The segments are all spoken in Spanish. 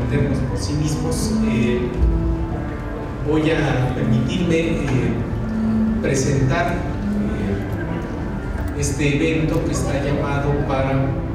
entendernos por sí mismos, voy a permitirme presentar este evento que está llamado para,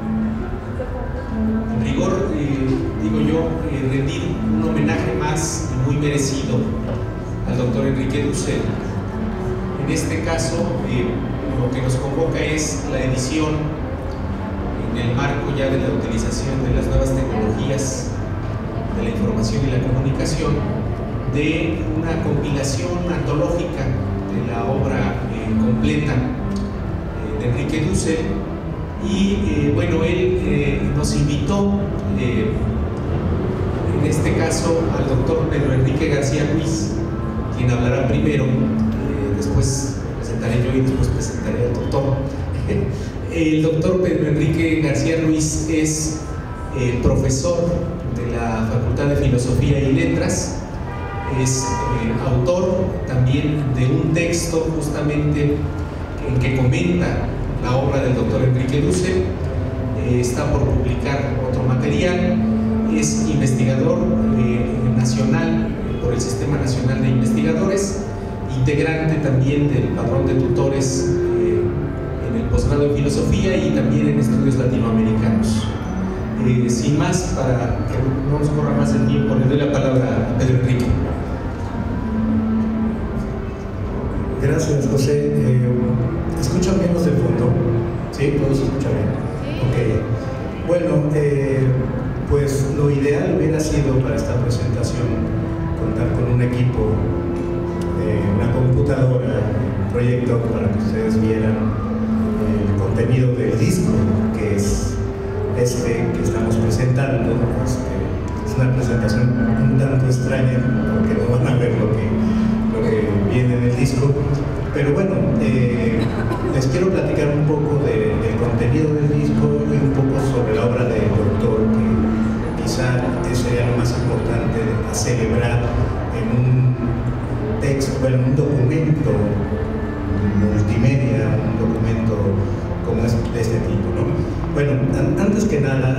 en rigor, digo yo, rendir un homenaje más y muy merecido al doctor Enrique Dussel. En este caso, lo que nos convoca es la edición, en el marco ya de la utilización de las nuevas tecnologías de la información y la comunicación, de una compilación antológica de la obra completa de Enrique Dussel. Y bueno, él nos invitó, en este caso, al doctor Pedro Enrique García Ruiz, quien hablará primero, después presentaré yo y después presentaré al doctor. El doctor Pedro Enrique García Ruiz es profesor de la Facultad de Filosofía y Letras, es autor también de un texto justamente en que comenta la obra del doctor Enrique Dussel, está por publicar otro material, es investigador nacional por el Sistema Nacional de Investigadores, integrante también del padrón de tutores en el posgrado en filosofía y también en estudios latinoamericanos. Sin más, para que no nos corra más el tiempo, le doy la palabra a Pedro Enrique. Gracias, José. ¿Escuchan bien los del fondo? ¿Sí? ¿Todos escuchan bien? Ok. Bueno, pues lo ideal hubiera sido para esta presentación contar con un equipo, una computadora, un proyector para que ustedes vieran el contenido del disco, que es este que estamos presentando. Es una presentación un tanto extraña porque no van a ver lo que viene en el disco, pero bueno, les quiero platicar un poco del contenido del disco y un poco sobre la obra del doctor, que quizá sería lo más importante a celebrar en un texto, bueno, un documento multimedia, un documento como de este tipo, ¿no? Bueno, antes que nada,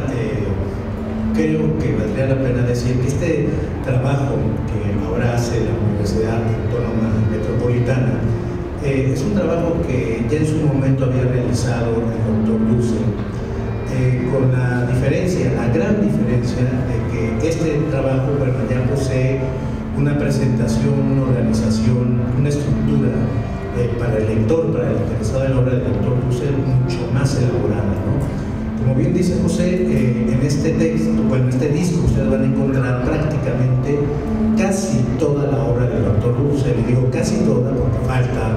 creo que valdría la pena decir que este trabajo que ahora hace la Universidad Autónoma Metropolitana es un trabajo que ya en su momento había realizado el doctor Dussel, con la diferencia, la gran diferencia de que este trabajo, bueno, ya posee una presentación, una organización, una estructura para el lector, para el interesado en la obra del doctor Dussel, mucho más elaborada, ¿no? Como bien dice José, en este texto, bueno, en este disco ustedes van a encontrar prácticamente casi toda la obra del doctor Dussel, y digo casi toda porque falta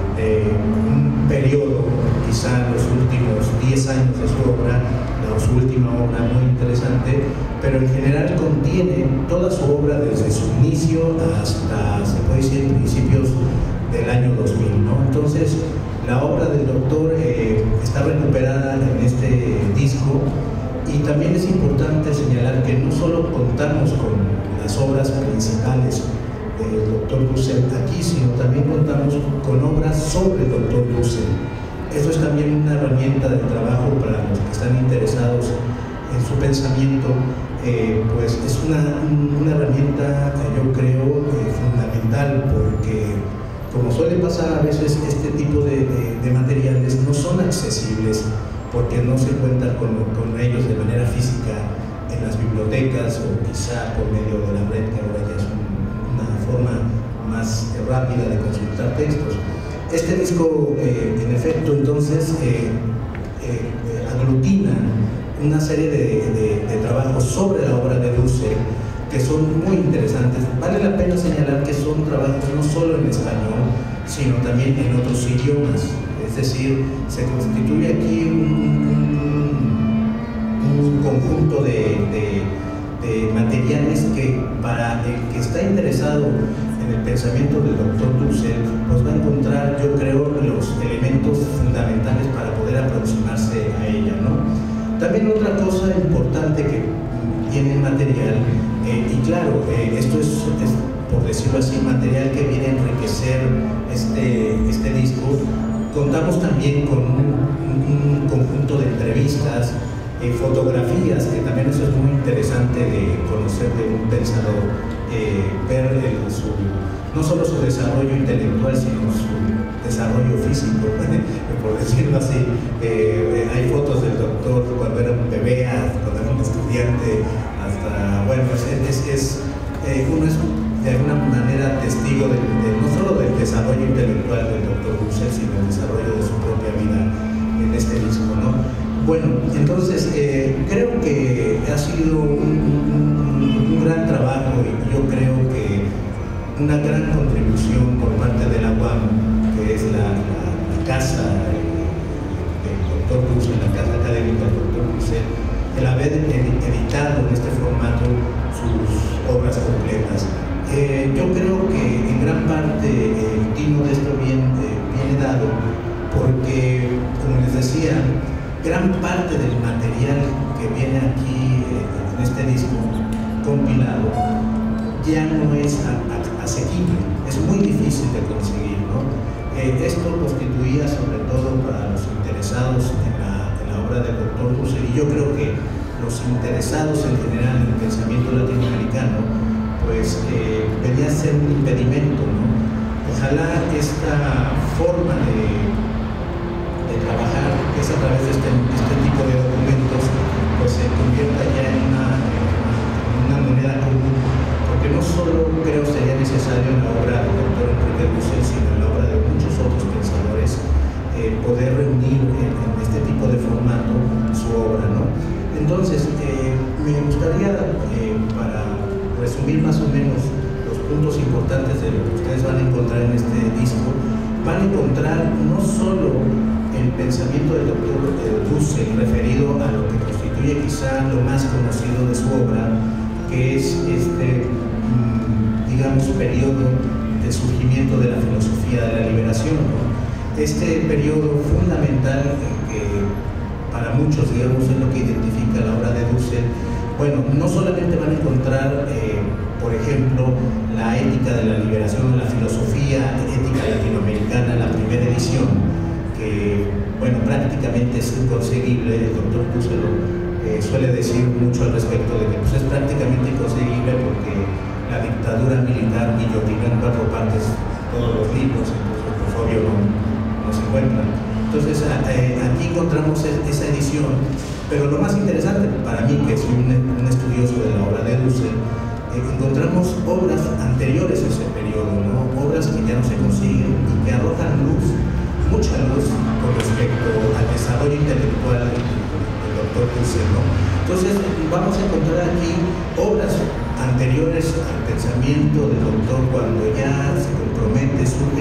un periodo, quizá los últimos 10 años de su obra, su última obra muy interesante, pero en general contiene toda su obra desde su inicio hasta, se puede decir, principios del año 2000, ¿no? Entonces, la obra del doctor está recuperada en este disco, y también es importante señalar que no solo contamos con las obras principales del doctor Dussel aquí, sino también contamos con obras sobre el doctor Dussel. Esto es también una herramienta de trabajo para los que están interesados en su pensamiento, pues es una herramienta, yo creo, fundamental, porque como suele pasar a veces, este tipo de materiales no son accesibles porque no se cuentan con ellos de manera física en las bibliotecas, o quizá por medio de la red, que ahora ya es una forma más rápida de consultar textos. Este disco, en efecto, entonces, aglutina una serie de trabajos sobre la obra de Dussel que son muy interesantes. Vale la pena señalar que son trabajos no solo en español, sino también en otros idiomas. Es decir, se constituye aquí un conjunto de materiales que, para el que está interesado en el pensamiento del doctor Dussel, pues va a encontrar, yo creo, los elementos fundamentales para poder aproximarse a ella, ¿no? También otra cosa importante que tiene el material, y claro, esto es, por decirlo así, material que viene a enriquecer este disco. Contamos también con un conjunto de entrevistas fotografías, que también eso es muy interesante de conocer de un pensador, ver no solo su desarrollo intelectual, sino su desarrollo físico, por decirlo así. Hay fotos del doctor cuando era un bebé, cuando era un estudiante, hasta, bueno, uno es de alguna manera testigo no solo del desarrollo intelectual del doctor Dussel, sino del desarrollo de su propia vida en este disco, ¿no? Bueno, entonces creo que ha sido un gran trabajo, y yo creo que una gran contribución por parte de la UAM, que es la casa del doctor Dussel, la casa académica del doctor Dussel, el haber editado en este formato sus obras completas. Yo creo que en gran parte el tino de esto viene dado porque, como les decía, gran parte del material que viene aquí en este disco compilado ya no es asequible, es muy difícil de conseguir, ¿no? Esto constituía sobre todo para los interesados en la obra del doctor Dussel, y yo creo que los interesados en general en el pensamiento latinoamericano, pues venía a ser un impedimento, ¿no? Ojalá esta forma de trabajar, que es a través de este tipo de documentos, pues se convierta ya en una moneda común, porque no solo creo sería necesario en la obra del doctor Enrique Dussel, sino en la obra de muchos otros pensadores, poder reunir en este tipo de formato su obra, ¿no? Entonces, me gustaría, para resumir más o menos los puntos importantes de lo que ustedes van a encontrar en este disco, van a encontrar no solo el pensamiento del doctor Dussel referido a lo que constituye quizá lo más conocido de su obra, que es digamos, periodo de surgimiento de la filosofía de la liberación, ¿no? Este periodo fundamental que para muchos, digamos, es lo que identifica la obra de Dussel. Bueno, no solamente van a encontrar, por ejemplo, la ética de la liberación, la filosofía ética latinoamericana, la primera edición, que, bueno, prácticamente es inconseguible. El doctor Dussel suele decir mucho al respecto de que pues, es prácticamente inconseguible porque la dictadura militar guillotinó en 4 partes todos los libros, entonces pues obvio no se encuentran. Entonces aquí encontramos esa edición, pero lo más interesante para mí, que soy un estudioso de la obra de Dussel, encontramos obras anteriores a ese periodo, ¿no? Obras que ya no se consiguen y que arrojan luz, mucha luz con respecto al desarrollo intelectual del doctor Dussel, ¿no? Entonces vamos a encontrar aquí obras anteriores al pensamiento del doctor, cuando ya se compromete, surge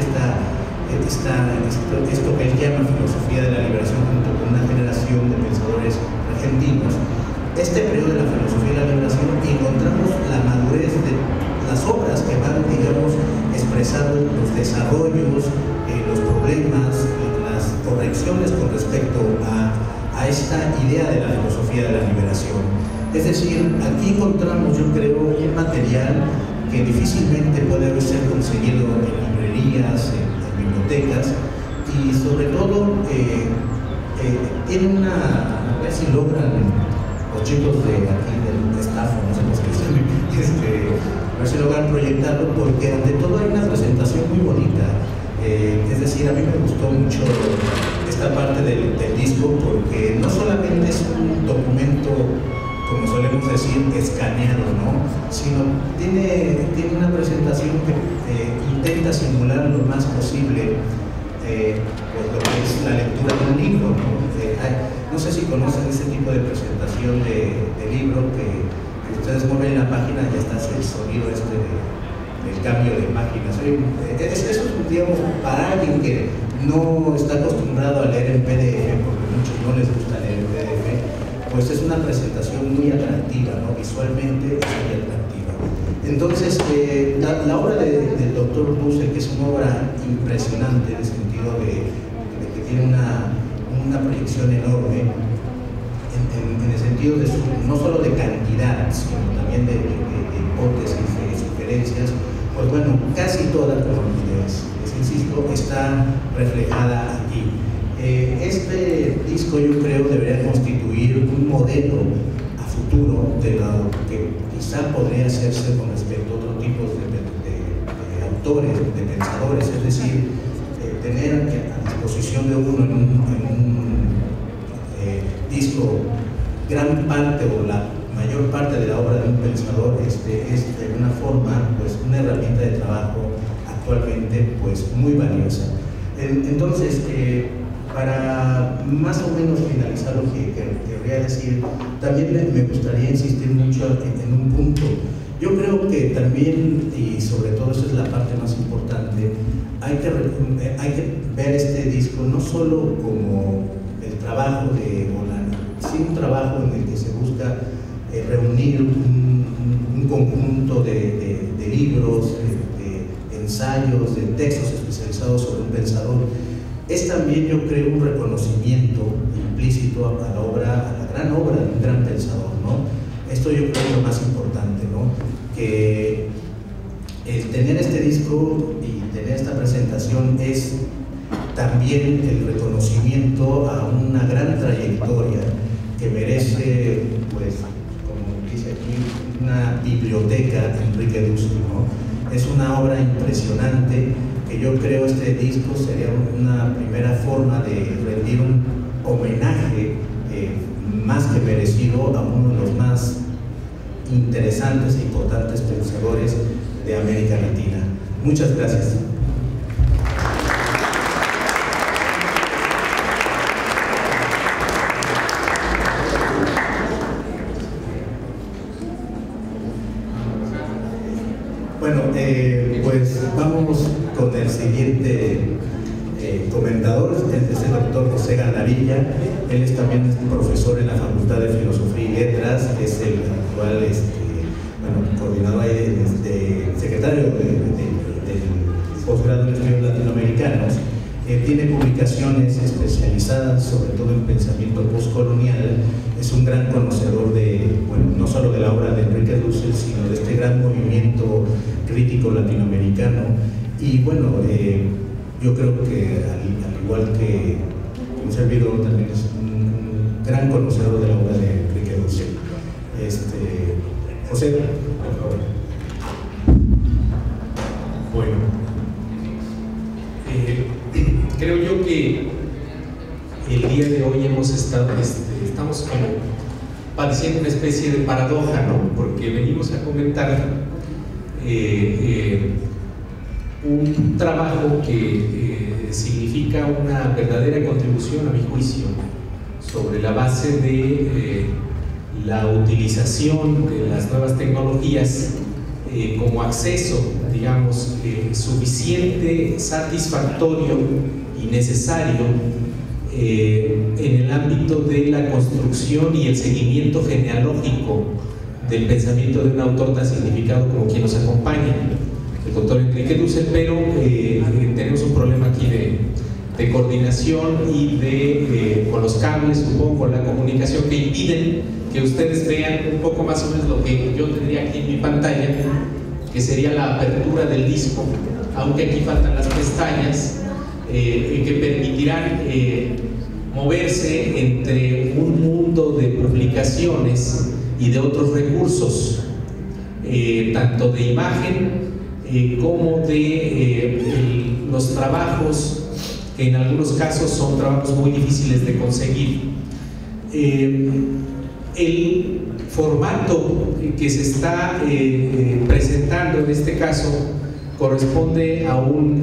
esto que él llama filosofía de la liberación, junto con una generación de pensadores argentinos. Este periodo de la filosofía de la liberación, encontramos la madurez de las obras que van, digamos, expresando los desarrollos, los problemas, las correcciones con respecto a esta idea de la filosofía de la liberación. Es decir, aquí encontramos, yo creo, un material que difícilmente puede ser conseguido en librerías, en bibliotecas, y sobre todo tiene a ver si logran los chicos de aquí del staff, no sé cómo se dice, a ver si logran proyectarlo, porque ante todo hay una presentación muy bonita. Es decir, a mí me gustó mucho esta parte del disco, porque no solamente es un documento, como solemos decir, escaneado, ¿no? Sino tiene una presentación que intenta simular lo más posible pues lo que es la lectura de un libro, ¿no? No sé si conocen ese tipo de presentación de libro, que ustedes mueven la página y ya está el sonido del cambio de páginas. Eso es, digamos, para alguien que no está acostumbrado a leer en PDF, porque a muchos no les gusta leer en PDF, pues es una presentación muy atractiva, ¿no? Visualmente es muy atractiva. Entonces, la obra del doctor Dussel, que es una obra impresionante en el sentido de que tiene una proyección enorme, en el sentido de no solo de cantidad, sino también de hipótesis, de sugerencias, pues bueno, casi toda, como les insisto, está reflejada aquí. Este disco, yo creo, debería constituir un un modelo a futuro de lo que quizá podría hacerse con respecto a otros tipos de autores, de pensadores, es decir, tener a disposición de uno en un disco gran parte o la mayor parte de la obra de un pensador es de alguna forma pues una herramienta de trabajo actualmente pues muy valiosa. Entonces, para más o menos finalizar lo que querría decir, también me gustaría insistir mucho en un punto. Yo creo que también, y sobre todo esa es la parte más importante, hay que ver este disco no solo como el trabajo de Bolano, sino un trabajo en el que se busca reunir un conjunto de libros, de ensayos, de textos especializados sobre un pensador. Es también, yo creo, un reconocimiento implícito a la obra, a la gran obra de un gran pensador, ¿no? Esto yo creo que es lo más importante, ¿no? Que el tener este disco y tener esta presentación es también el reconocimiento a una gran trayectoria que merece, pues, como dice aquí, una biblioteca de Enrique Dussel, ¿no? Es una obra impresionante que yo creo este disco sería una primera forma de rendir un homenaje más que merecido a uno de los más interesantes e importantes pensadores de América Latina. Muchas gracias. Bueno, pues vamos con el siguiente comentador, es el doctor José Gandarilla. Él es también profesor en la Facultad de Filosofía y Letras, es el actual coordinador, secretario del posgrado en estudios latinoamericanos. Tiene publicaciones especializadas sobre todo en pensamiento postcolonial. Es un gran conocedor no solo de la obra de Enrique Dussel, sino de este gran movimiento crítico latinoamericano. Y bueno, yo creo que al igual que un servidor, también es un gran conocedor de la obra de Enrique Dussel. José, por favor. Bueno, creo yo que el día de hoy estamos como padeciendo una especie de paradoja, ¿no? Porque venimos a comentar un trabajo que significa una verdadera contribución, a mi juicio, sobre la base de la utilización de las nuevas tecnologías como acceso, digamos, suficiente, satisfactorio y necesario en el ámbito de la construcción y el seguimiento genealógico del pensamiento de un autor tan significado como quien nos acompaña, el doctor Enrique Dussel, pero tenemos un problema aquí de coordinación y con los cables, supongo, la comunicación, que impiden que ustedes vean un poco más o menos lo que yo tendría aquí en mi pantalla, que sería la apertura del disco, aunque aquí faltan las pestañas que permitirán moverse entre un mundo de publicaciones y de otros recursos, tanto de imagen como de los trabajos, que en algunos casos son trabajos muy difíciles de conseguir. El formato que se está presentando en este caso corresponde a un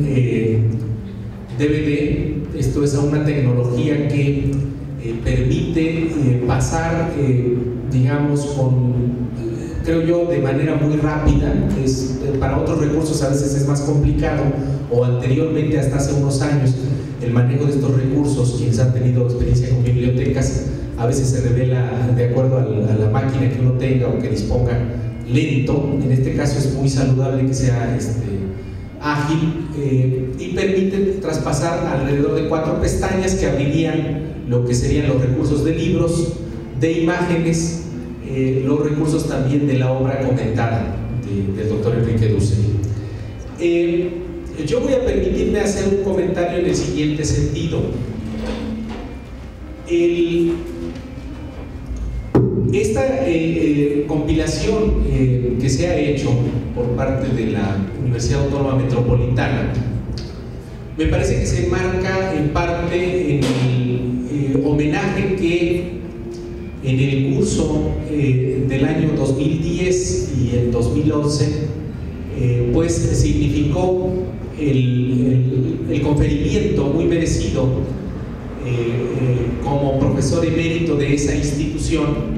DVD, esto es a una tecnología que permite pasar, digamos, creo yo, de manera muy rápida. Para otros recursos a veces es más complicado, o anteriormente, hasta hace unos años, el manejo de estos recursos, quienes han tenido experiencia con bibliotecas, a veces se revela, de acuerdo a la máquina que uno tenga o que disponga, lento. En este caso es muy saludable que sea ágil, y permite traspasar alrededor de 4 pestañas que abrirían lo que serían los recursos de libros, de imágenes, los recursos también de la obra comentada del doctor Enrique Dussel. Yo voy a permitirme hacer un comentario en el siguiente sentido. Esta compilación que se ha hecho por parte de la Universidad Autónoma Metropolitana me parece que se enmarca en parte en el homenaje que en el curso del año 2010 y el 2011 pues significó el conferimiento muy merecido como profesor emérito de esa institución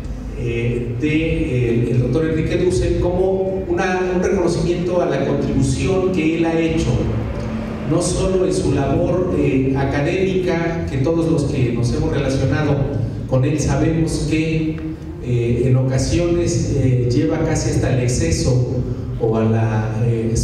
del doctor Enrique Dussel, como un reconocimiento a la contribución que él ha hecho, no solo en su labor académica, que todos los que nos hemos relacionado con él sabemos que en ocasiones lleva casi hasta el exceso o a la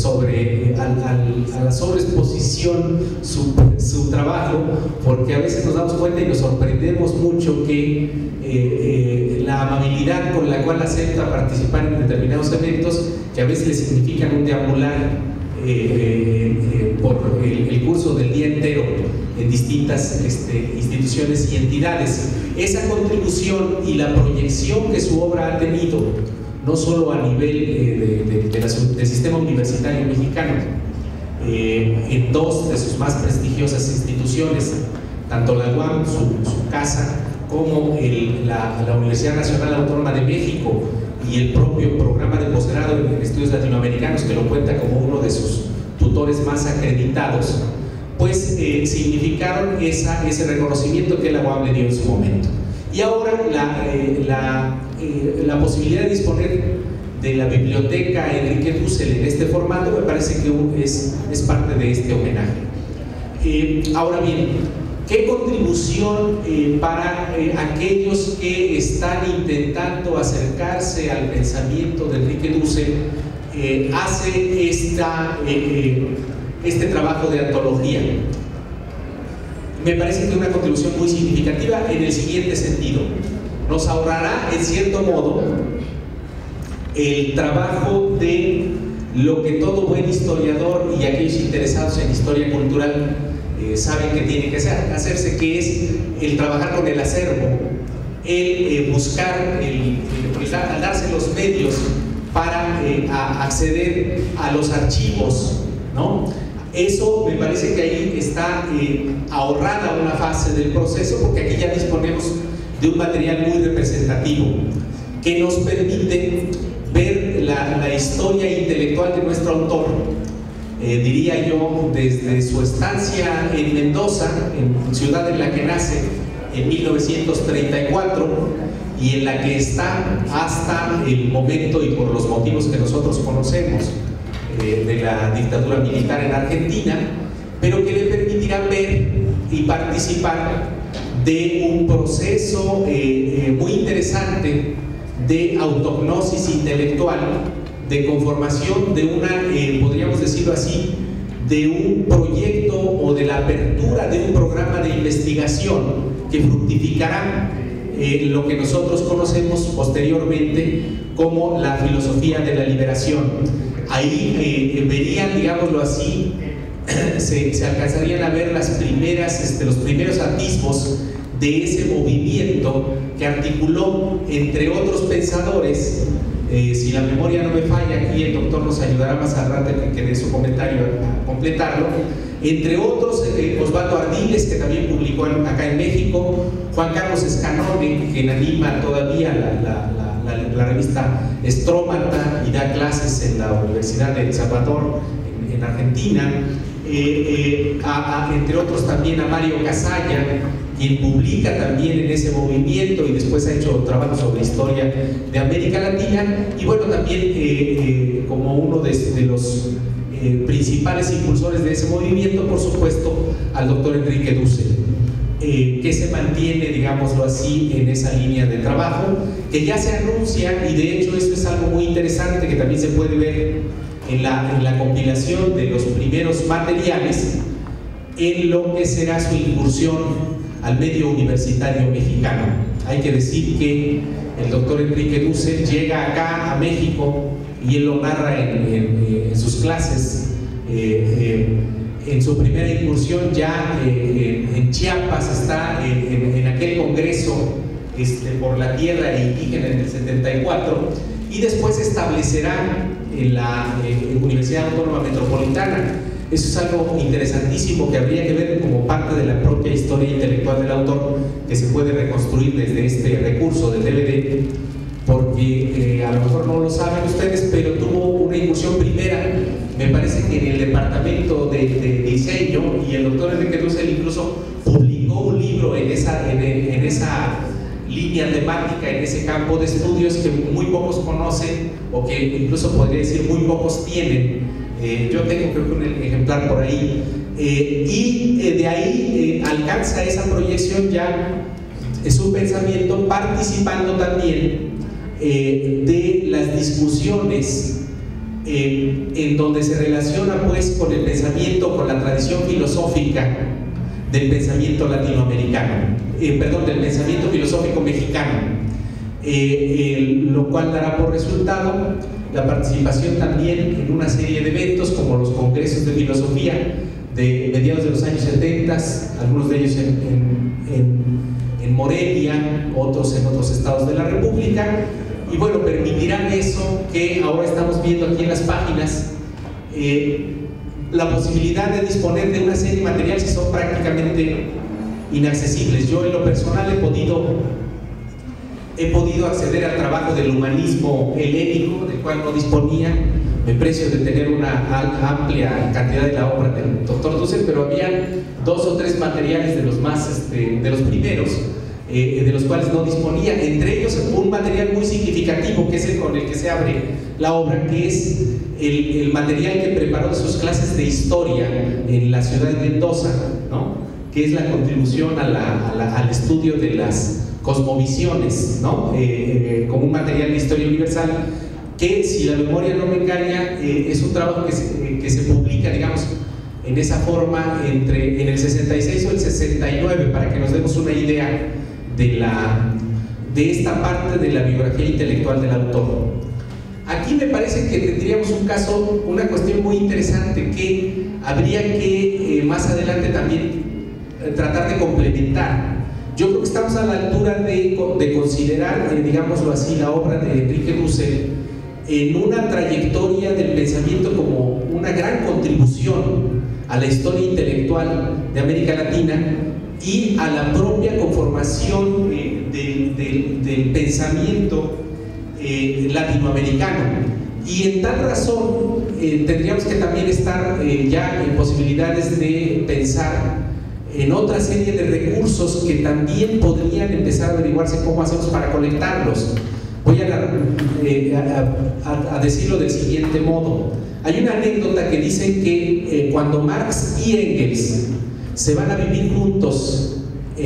sobreexposición su trabajo, porque a veces nos damos cuenta y nos sorprendemos mucho que la amabilidad con la cual acepta participar en determinados eventos, que a veces le significan un deambular por el curso del día entero en distintas instituciones y entidades. Esa contribución y la proyección que su obra ha tenido, no solo a nivel del sistema universitario mexicano, en dos de sus más prestigiosas instituciones, tanto la UAM, su casa, como la Universidad Nacional Autónoma de México y el propio programa de posgrado en estudios latinoamericanos, que lo cuenta como uno de sus tutores más acreditados, pues significaron ese reconocimiento que la UAM le dio en su momento. Y ahora la posibilidad de disponer de la biblioteca Enrique Dussel en este formato me parece que es parte de este homenaje. Ahora bien, ¿qué contribución para aquellos que están intentando acercarse al pensamiento de Enrique Dussel hace este trabajo de antología? Me parece que es una contribución muy significativa en el siguiente sentido: nos ahorrará en cierto modo el trabajo de lo que todo buen historiador y aquellos interesados en historia cultural saben que tiene que hacerse, que es el trabajar con el acervo, el buscar, al darse los medios para acceder a los archivos, ¿no? Eso me parece que ahí está ahorrada una fase del proceso, porque aquí ya disponemos de un material muy representativo que nos permite ver la historia intelectual de nuestro autor, diría yo, desde su estancia en Mendoza, en ciudad en la que nace en 1934 y en la que está hasta el momento y por los motivos que nosotros conocemos de la dictadura militar en Argentina, pero que le permitirá ver y participar de un proceso muy interesante de autognosis intelectual, de conformación de una, podríamos decirlo así, de un proyecto o de la apertura de un programa de investigación que fructificará lo que nosotros conocemos posteriormente como la filosofía de la liberación. Ahí verían, digámoslo así, se alcanzarían a ver los primeros atisbos de ese movimiento que articuló, entre otros pensadores, si la memoria no me falla, aquí el doctor nos ayudará más al rato que dé su comentario a completarlo, entre otros Osvaldo Ardiles, que también publicó acá en México, Juan Carlos Escanone, quien anima todavía la revista Strómata y da clases en la Universidad de El Salvador en Argentina, entre otros también a Mario Casalla, quien publica también en ese movimiento y después ha hecho trabajo sobre historia de América Latina, y bueno, también como uno de los principales impulsores de ese movimiento, por supuesto, al doctor Enrique Dussel, que se mantiene, digámoslo así, en esa línea de trabajo, que ya se anuncia, y de hecho esto es algo muy interesante que también se puede ver en la compilación de los primeros materiales, en lo que será su incursión al medio universitario mexicano. Hay que decir que el doctor Enrique Dussel llega acá a México y él lo narra en sus clases. En su primera incursión ya en Chiapas está en aquel congreso por la tierra indígena en el 74, y después establecerá en la Universidad Autónoma Metropolitana. Eso es algo interesantísimo que habría que ver como parte de la propia historia intelectual del autor, que se puede reconstruir desde este recurso del DVD, porque a lo mejor no lo saben ustedes, pero tuvo una incursión primera, me parece que en el departamento de diseño, y el doctor Enrique Dussel incluso publicó un libro en esa línea temática, en ese campo de estudios que muy pocos conocen, o que incluso podría decir muy pocos tienen. Yo tengo creo que un ejemplar por ahí, y de ahí alcanza esa proyección ya su pensamiento, participando también de las discusiones en donde se relaciona pues con el pensamiento, con la tradición filosófica del pensamiento latinoamericano, del pensamiento filosófico mexicano, lo cual dará por resultado la participación también en una serie de eventos como los congresos de filosofía de mediados de los años 70, algunos de ellos en Morelia, otros en otros estados de la República, y bueno, permitirán eso que ahora estamos viendo aquí en las páginas, la posibilidad de disponer de una serie de materiales que son prácticamente inaccesibles. Yo en lo personal he podido acceder al trabajo del humanismo helénico, del cual no disponía, me precio de tener una amplia cantidad de la obra del doctor Dussel, pero había 2 o 3 materiales de los más, de los primeros, de los cuales no disponía, entre ellos un material muy significativo, que es el con el que se abre la obra, que es el material que preparó de sus clases de historia en la ciudad de Mendoza, ¿no? Que es la contribución al estudio de las cosmovisiones, ¿no? Como un material de historia universal, que si la memoria no me engaña, es un trabajo que se publica, digamos, en esa forma en el 66 o el 69, para que nos demos una idea de esta parte de la biografía intelectual del autor. Aquí me parece que tendríamos un caso, una cuestión muy interesante que habría que más adelante también tratar de complementar. Yo creo que estamos a la altura de considerar, digámoslo así, la obra de Enrique Dussel en una trayectoria del pensamiento como una gran contribución a la historia intelectual de América Latina y a la propia conformación del pensamiento latinoamericano. Y en tal razón tendríamos que también estar ya en posibilidades de pensar en otra serie de recursos que también podrían empezar a averiguarse cómo hacemos para colectarlos. Voy a decirlo del siguiente modo. Hay una anécdota que dice que cuando Marx y Engels se van a vivir juntos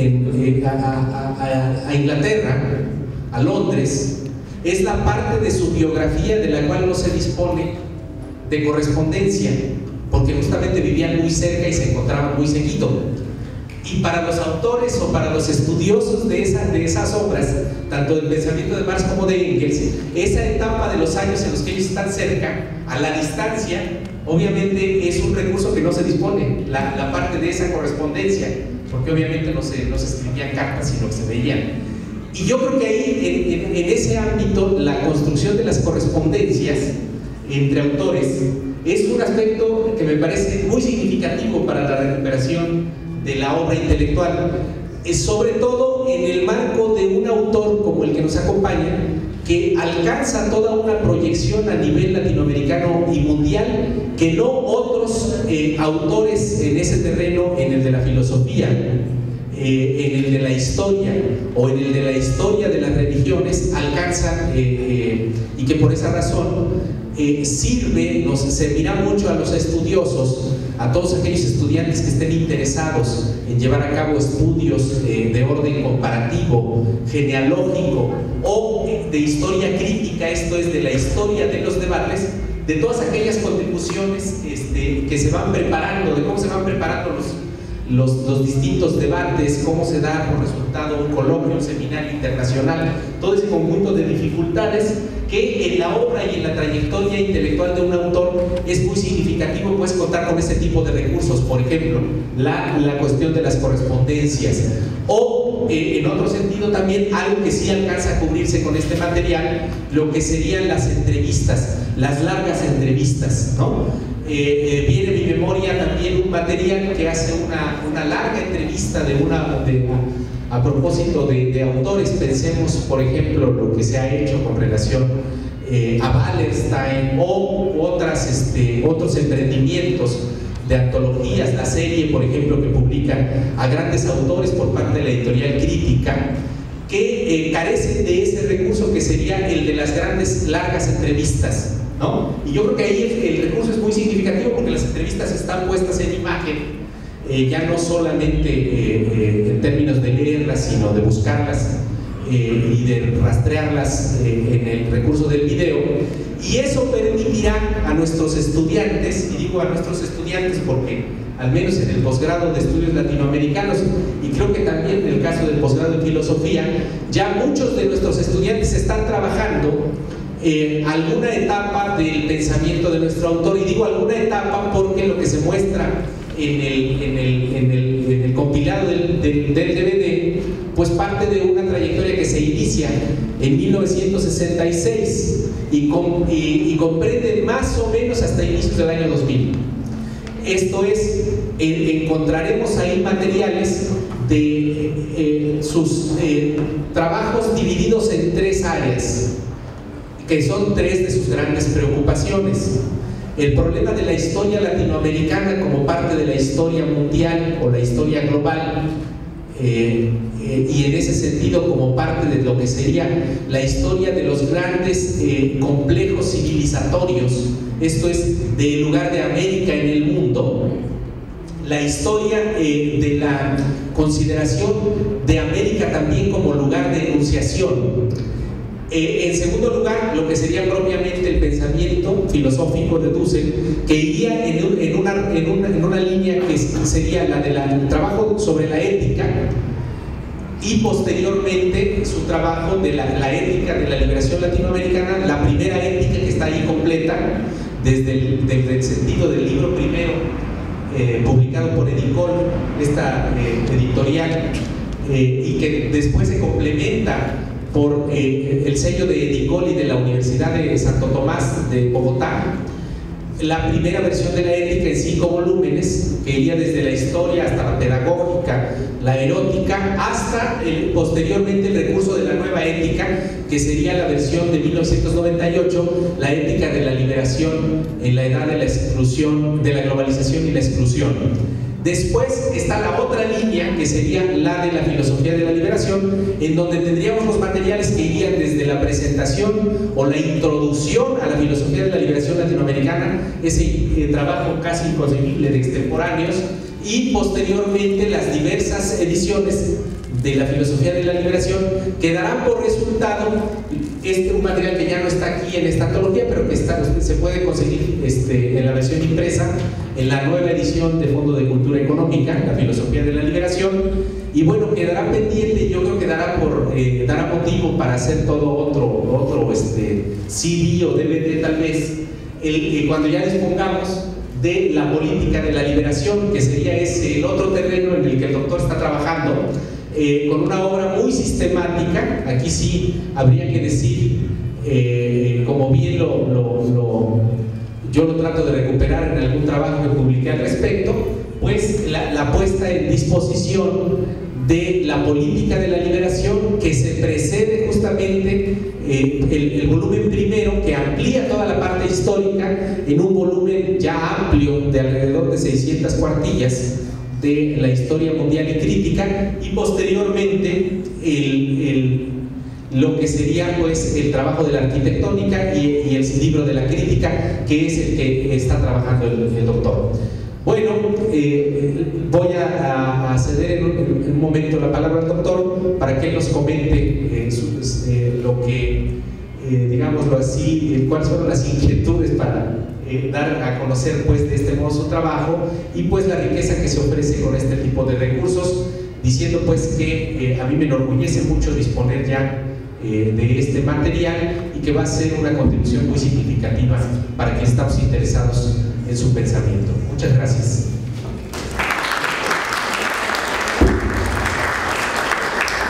a Inglaterra, a Londres, es la parte de su biografía de la cual no se dispone de correspondencia, porque justamente vivían muy cerca y se encontraban muy seguido. Y para los autores o para los estudiosos de esas obras, tanto del pensamiento de Marx como de Engels, esa etapa de los años en los que ellos están cerca, a la distancia, obviamente es un recurso que no se dispone, la parte de esa correspondencia, porque obviamente no se escribían cartas, sino que se veían. Y yo creo que ahí, en ese ámbito, la construcción de las correspondencias entre autores es un aspecto que me parece muy significativo para la recuperación de la obra intelectual, sobre todo en el marco de un autor como el que nos acompaña, que alcanza toda una proyección a nivel latinoamericano y mundial que no otros autores en ese terreno, en el de la filosofía, en el de la historia o en el de la historia de las religiones, alcanzan, y que por esa razón servirá mucho a los estudiosos, a todos aquellos estudiantes que estén interesados en llevar a cabo estudios de orden comparativo, genealógico o de historia crítica, esto es, de la historia de los debates, de todas aquellas contribuciones que se van preparando, de cómo se van preparando los distintos debates, cómo se da por resultado un coloquio, un seminario internacional, todo ese conjunto de dificultades que en la obra y en la trayectoria intelectual de un autor es muy significativo, pues, contar con ese tipo de recursos. Por ejemplo, la cuestión de las correspondencias o o en otro sentido también algo que sí alcanza a cubrirse con este material, lo que serían las entrevistas, las largas entrevistas, ¿no? Viene en mi memoria también un material que hace una larga entrevista a propósito de autores. Pensemos, por ejemplo, lo que se ha hecho con relación a Wallerstein o otros emprendimientos de antologías, la serie, por ejemplo, que publican a grandes autores por parte de la editorial Crítica, que carecen de ese recurso que sería el de las grandes largas entrevistas, ¿no? Y yo creo que ahí el recurso es muy significativo porque las entrevistas están puestas en imagen, ya no solamente en términos de leerlas, sino de buscarlas y de rastrearlas en el recurso del video, y eso permitirá a nuestros estudiantes, y digo a nuestros estudiantes porque al menos en el posgrado de estudios latinoamericanos, y creo que también en el caso del posgrado en filosofía, ya muchos de nuestros estudiantes están trabajando alguna etapa del pensamiento de nuestro autor, y digo alguna etapa porque lo que se muestra en el compilado del DVD pues parte de una trayectoria que se inicia en 1966 y comprende más o menos hasta inicios del año 2000. Esto es, encontraremos ahí materiales de sus trabajos divididos en 3 áreas, que son 3 de sus grandes preocupaciones: el problema de la historia latinoamericana como parte de la historia mundial o la historia global, y en ese sentido como parte de lo que sería la historia de los grandes complejos civilizatorios, esto es, del lugar de América en el mundo, la historia de la consideración de América también como lugar de enunciación. En segundo lugar, lo que sería propiamente el pensamiento filosófico de Dussel, que iría en una línea que sería la del trabajo sobre la ética, y posteriormente su trabajo de la ética de la liberación latinoamericana, la primera ética que está ahí completa, desde el sentido del libro primero, publicado por Edicol, esta editorial, y que después se complementa por el sello de Edicol y de la Universidad de Santo Tomás de Bogotá, la primera versión de la ética en 5 volúmenes, que iría desde la historia hasta la pedagógica, la erótica, hasta posteriormente el recurso de la nueva ética, que sería la versión de 1998, la ética de la liberación en la edad de la exclusión, de la globalización y la exclusión. Después está la otra línea, que sería la de la filosofía de la liberación, en donde tendríamos los materiales que irían desde la presentación o la introducción a la filosofía de la liberación latinoamericana, ese trabajo casi inconcebible de extemporáneos, y posteriormente las diversas ediciones de la filosofía de la liberación, que darán por resultado un material que ya no está aquí en esta antología, pero que se puede conseguir en la versión impresa, en la nueva edición de Fondo de Cultura Económica, la filosofía de la liberación. Y bueno, quedará pendiente, yo creo que dará motivo para hacer todo otro CD o DVD tal vez, cuando ya dispongamos de la política de la liberación, que sería el otro terreno en el que el doctor está trabajando, con una obra muy sistemática. Aquí sí habría que decir, como bien yo lo trato de recuperar en algún trabajo que publiqué al respecto, pues la puesta en disposición de la política de la liberación, que se precede justamente el volumen primero, que amplía toda la parte histórica en un volumen ya amplio de alrededor de 600 cuartillas de la historia mundial y crítica, y posteriormente lo que sería pues el trabajo de la arquitectónica y el libro de la crítica, que es el que está trabajando el doctor. Bueno, voy a ceder en un momento la palabra al doctor para que él nos comente lo que, digámoslo así, cuáles fueron las inquietudes para dar a conocer pues de este modo su trabajo, y pues la riqueza que se ofrece con este tipo de recursos, diciendo pues que a mí me enorgullece mucho disponer ya de este material, y que va a ser una contribución muy significativa para quienes estamos interesados en su pensamiento. Muchas gracias.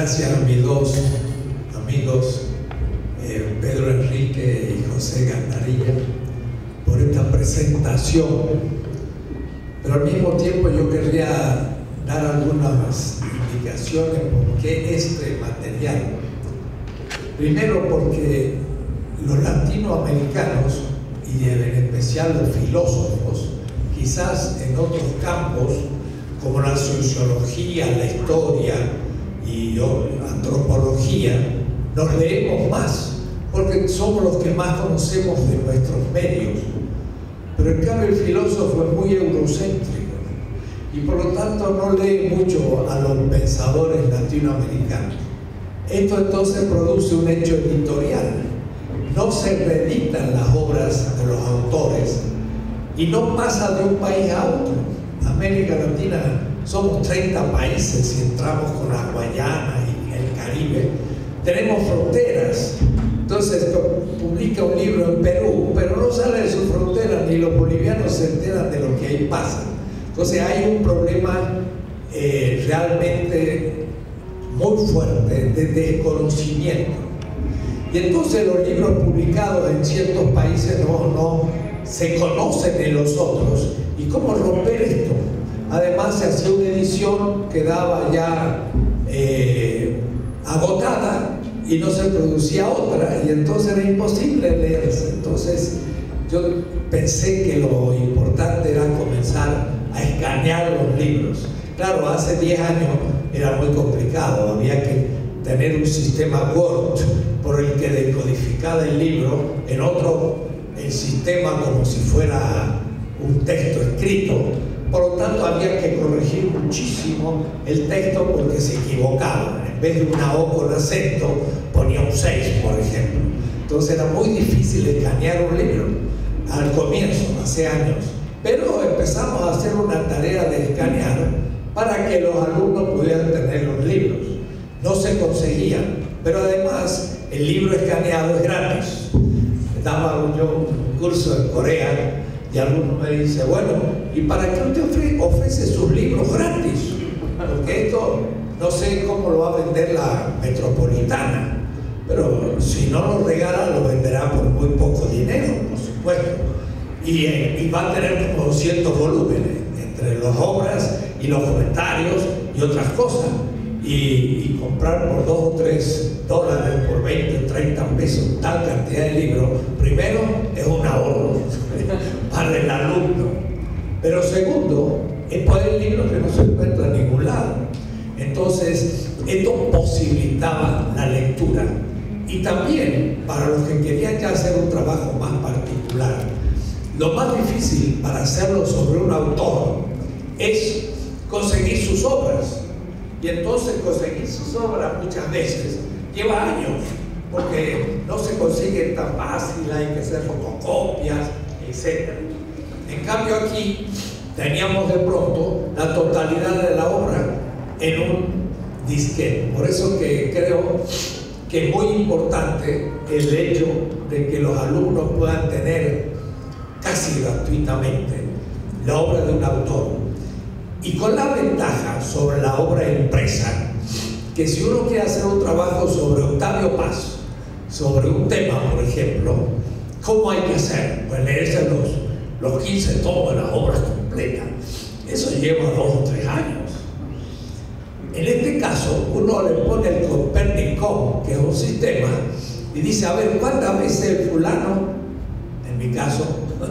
gracias a mis dos amigos, Pedro Enrique y José Gandarilla, por esta presentación. Pero al mismo tiempo yo querría dar algunas indicaciones por qué este material. Primero, porque los latinoamericanos, y en especial los filósofos, quizás en otros campos como la sociología, la historia y antropología, nos leemos más porque somos los que más conocemos de nuestros medios. Pero en cambio el filósofo es muy eurocéntrico y por lo tanto no lee mucho a los pensadores latinoamericanos. Esto entonces produce un hecho editorial. No se reeditan las obras de los autores y no pasa de un país a otro. América Latina somos 30 países si entramos con la Guayana y el Caribe. Tenemos fronteras. Entonces publica un libro en Perú, pero no sale de su frontera, ni los bolivianos se enteran de lo que ahí pasa. Entonces hay un problema realmente muy fuerte de desconocimiento. Y entonces los libros publicados en ciertos países no se conocen de los otros. ¿Y cómo romper esto? Además se hacía una edición que daba ya agotada y no se producía otra, y entonces era imposible leerse. Entonces yo pensé que lo importante era comenzar a escanear los libros. Claro, hace 10 años era muy complicado, había que tener un sistema Word por el que decodificaba el libro, en otro el sistema como si fuera un texto escrito. Por lo tanto había que corregir muchísimo el texto porque se equivocaba. En vez de una O con acento ponía un 6, por ejemplo. Entonces era muy difícil escanear un libro al comienzo, hace años. Pero empezamos a hacer una tarea de escanear para que los alumnos pudieran tener los libros. No se conseguían, pero además el libro escaneado es gratis. Daba yo un curso en Corea y alguno me dice, bueno, ¿y para qué usted ofrece sus libros gratis? Porque esto no sé cómo lo va a vender la Metropolitana, pero si no lo regala lo venderá por muy poco dinero, por supuesto. Y va a tener como 200 volúmenes, entre las obras y los comentarios y otras cosas. Y comprar por $2 o $3, por 20 o 30 pesos tal cantidad de libros, primero es un ahorro para el alumno, pero segundo es poner libros que no se encuentran en ningún lado. Entonces esto posibilitaba la lectura, y también para los que querían ya hacer un trabajo más particular. Lo más difícil para hacerlo sobre un autor es conseguir sus obras. Y entonces conseguir sus obras muchas veces lleva años, porque no se consigue tan fácil, hay que hacer fotocopias, etc. En cambio aquí teníamos de pronto la totalidad de la obra en un disquete. Por eso que creo que es muy importante el hecho de que los alumnos puedan tener casi gratuitamente la obra de un autor. Y con la ventaja sobre la obra impresa, que si uno quiere hacer un trabajo sobre Octavio Paz, sobre un tema, por ejemplo, ¿cómo hay que hacer? Pues leerse los 15 tomos de las obras completas. Eso lleva 2 o 3 años. En este caso, uno le pone el Copernicón, que es un sistema, y dice, a ver, ¿cuántas veces el fulano, en mi caso,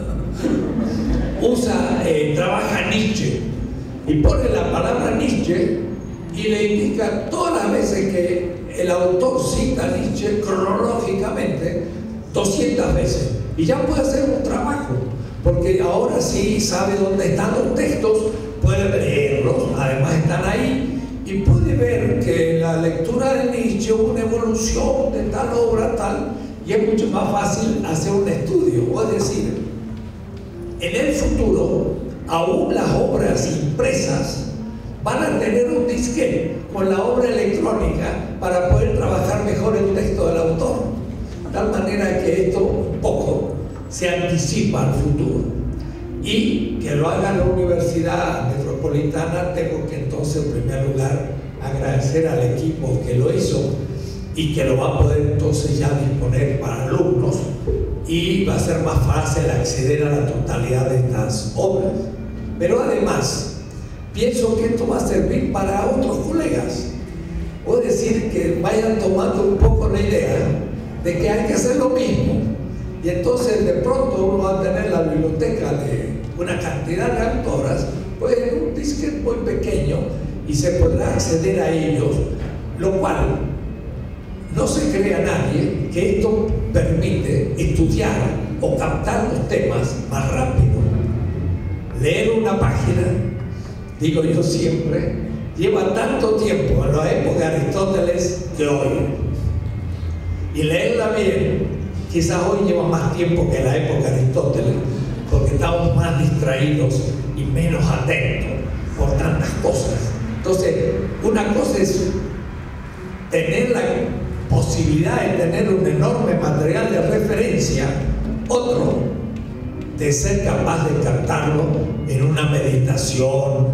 trabaja Nietzsche? Y pone la palabra Nietzsche y le indica todas las veces que el autor cita a Nietzsche cronológicamente 200 veces. Y ya puede hacer un trabajo, porque ahora sí sabe dónde están los textos, puede leerlos, además están ahí, y puede ver que la lectura de Nietzsche es una evolución de tal obra, tal, y es mucho más fácil hacer un estudio. O es decir, en el futuro, aún las obras impresas van a tener un disquete con la obra electrónica para poder trabajar mejor el texto del autor. De tal manera que esto un poco se anticipa al futuro. Y que lo haga la Universidad Metropolitana, tengo que entonces en primer lugar agradecer al equipo que lo hizo y que lo va a poder entonces ya disponer para alumnos, y va a ser más fácil acceder a la totalidad de estas obras. Pero además, pienso que esto va a servir para otros colegas. O decir, que vayan tomando un poco la idea de que hay que hacer lo mismo. Y entonces de pronto uno va a tener la biblioteca de una cantidad de autoras, pues en un disquete muy pequeño, y se podrá acceder a ellos, lo cual no se crea nadie que esto permite estudiar o captar los temas más rápido. Leer una página, digo yo siempre, lleva tanto tiempo en la época de Aristóteles que hoy. Y leerla bien, quizás hoy lleva más tiempo que en la época de Aristóteles, porque estamos más distraídos y menos atentos por tantas cosas. Entonces, una cosa es tener la posibilidad de tener un enorme material de referencia, otro de ser capaz de captarlo en una meditación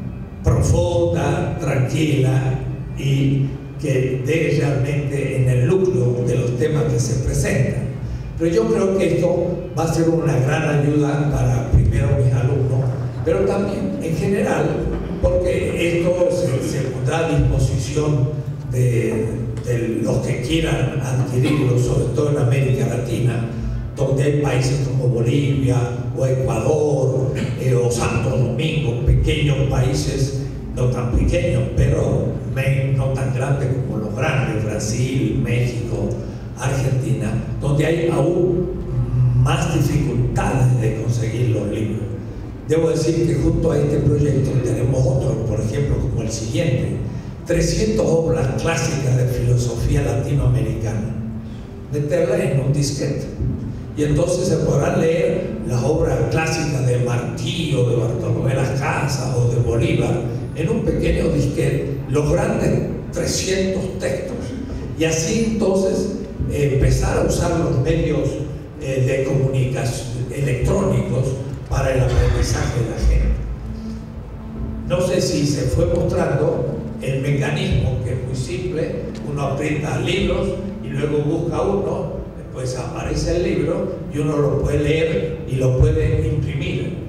profunda, tranquila, y que dé realmente en el núcleo de los temas que se presentan. Pero yo creo que esto va a ser una gran ayuda para primero mis alumnos, pero también en general, porque esto se pondrá a disposición de los que quieran adquirirlo, sobre todo en América Latina, donde hay países como Bolivia o Ecuador o Santo Domingo, pequeños países, no tan pequeños, pero no tan grandes como los grandes, Brasil, México, Argentina, donde hay aún más dificultades de conseguir los libros. Debo decir que junto a este proyecto tenemos otros, por ejemplo, como el siguiente: 300 obras clásicas de filosofía latinoamericana. Meterlas en un disquete. Y entonces se podrán leer las obras clásicas de Martí o de Bartolomé Las Casas o de Bolívar en un pequeño disquete, los grandes 300 textos. Y así entonces empezar a usar los medios de comunicación electrónicos para el aprendizaje de la gente. No sé si se fue mostrando el mecanismo, que es muy simple. Uno aprieta libros y luego busca uno, después aparece el libro y uno lo puede leer y lo puede imprimir.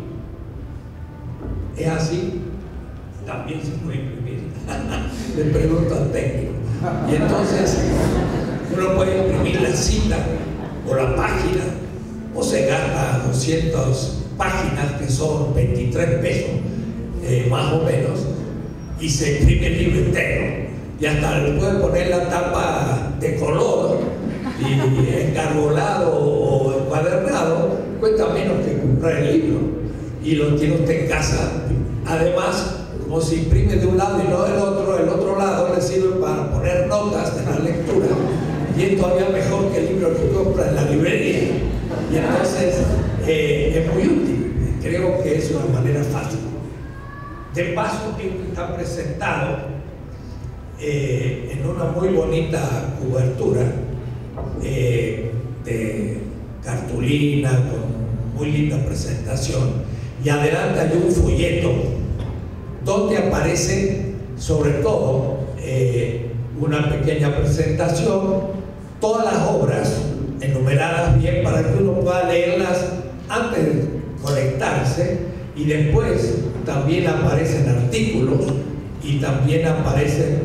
¿Es así? También se puede imprimir. Le pregunto al técnico. Y entonces uno puede imprimir la cita o la página, o se gasta 200 páginas, que son 23 pesos más o menos, y se imprime el libro entero, y hasta le puede poner la tapa de color y encarbolado o encuadernado, cuesta menos que comprar el libro, y lo tiene usted en casa. Además, como se imprime de un lado y no del otro, el otro lado le sirve para poner notas de la lectura, y es todavía mejor que el libro que compra en la librería. Y entonces es muy útil. Creo que es una manera fácil. De paso, está presentado en una muy bonita cobertura de cartulina, con muy linda presentación, y adelante hay un folleto donde aparece sobre todo una pequeña presentación, todas las obras enumeradas bien para que uno pueda leerlas antes de conectarse, y después también aparecen artículos y también aparecen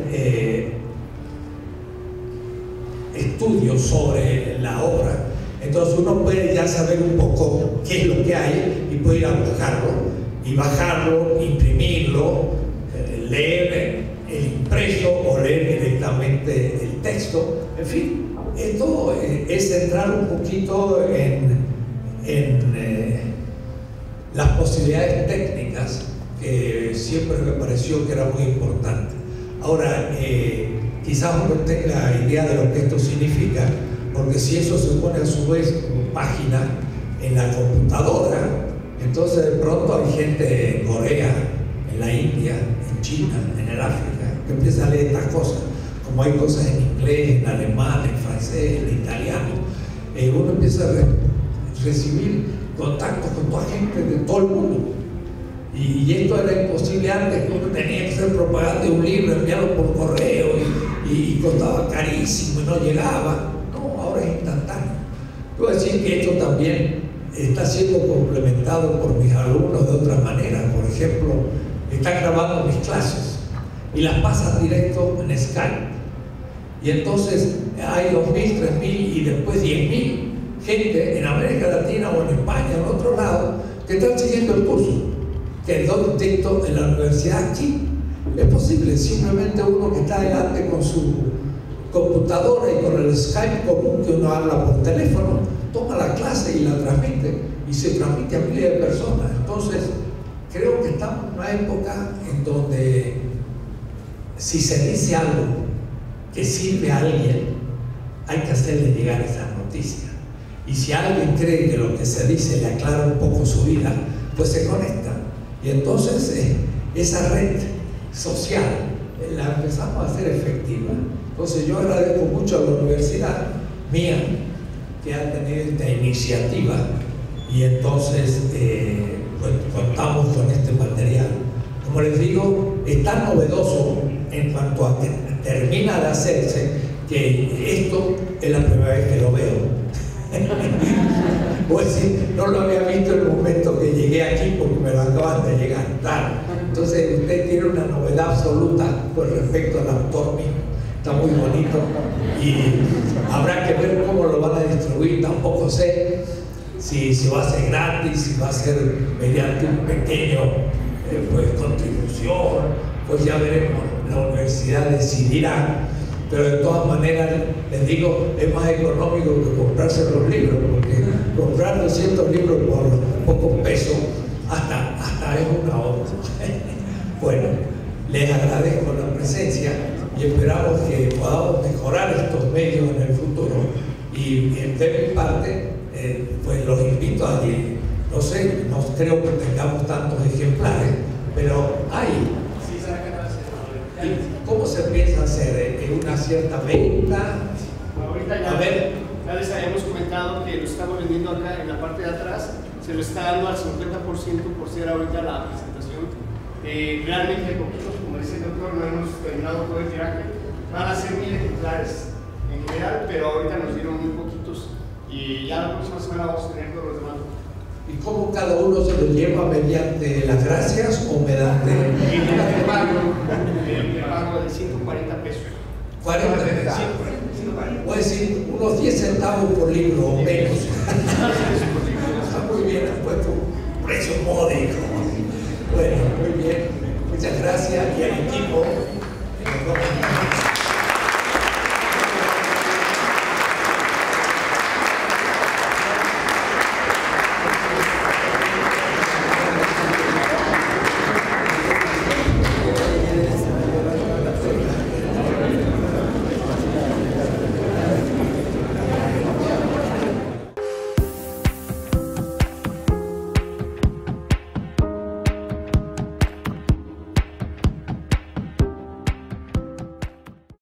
estudios sobre la obra. Entonces uno puede ya saber un poco qué es lo que hay y puede ir a buscarlo y bajarlo, imprimirlo, leer el impreso o leer directamente el texto. En fin, esto es entrar un poquito en las posibilidades técnicas, que siempre me pareció que era muy importante. Ahora, quizás uno tenga idea de lo que esto significa, porque si eso se pone a su vez como página en la computadora, entonces de pronto hay gente en Corea, en la India, en China, en el África, que empieza a leer estas cosas. Como hay cosas en inglés, en alemán, en francés, en italiano, uno empieza a recibir contactos con toda gente de todo el mundo. Y esto era imposible antes, uno tenía que hacer propaganda de un libro, enviarlo por correo y costaba carísimo y no llegaba. No, ahora es instantáneo. Quiero decir que esto también está siendo complementado por mis alumnos de otra manera. Por ejemplo, están grabando mis clases y las pasan directo en Skype. Y entonces hay 2.000, 3.000 y después 10.000 gente en América Latina o en España o en otro lado que están siguiendo el curso que quedó dicto en la universidad aquí. Es posible, simplemente uno que está adelante con su computadora y con el Skype común que uno habla por teléfono, toma la clase y la transmite, y se transmite a miles de personas. Entonces, creo que estamos en una época en donde si se dice algo que sirve a alguien, hay que hacerle llegar esa noticia. Y si alguien cree que lo que se dice le aclara un poco su vida, pues se conecta. Y entonces esa red social la empezamos a hacer efectiva. Entonces yo agradezco mucho a la universidad mía que ha tenido esta iniciativa y entonces pues, contamos con este material. Como les digo, es tan novedoso en cuanto a que termina de hacerse que esto es la primera vez que lo veo. Pues sí, no lo había visto en el momento que llegué aquí porque me lo acaban de llegar tarde. Entonces usted tiene una novedad absoluta con respecto al autor mismo. Está muy bonito y habrá que ver cómo lo van a distribuir. Tampoco sé si va a ser gratis, si va a ser mediante un pequeño pues, contribución, pues ya veremos, la universidad decidirá. Pero de todas maneras, les digo, es más económico que comprarse los libros, porque comprar 200 libros por pocos pesos hasta es una hora. Bueno, les agradezco la presencia y esperamos que podamos mejorar estos medios en el futuro. Y de mi parte, pues los invito a que, no sé, no creo que tengamos tantos ejemplares, pero hay. ¿Cómo se piensa hacer? ¿En una cierta venta? Ahorita ya les habíamos comentado que lo estamos vendiendo acá en la parte de atrás, se lo está dando al 50% por ser ahorita la presentación. Realmente poquitos, como dice el doctor, no hemos terminado todo el tiraje. Van a ser 1.000 ejemplares en general, pero ahorita nos dieron muy poquitos y ya la próxima semana vamos a tener todos los demás. ¿Y cómo cada uno se lo lleva mediante las gracias o mediante el pago de 140 pesos? 40 pesos. Voy a decir, unos 10 centavos por libro o menos. Está muy bien, has puesto un precio módico. Bueno, muy bien.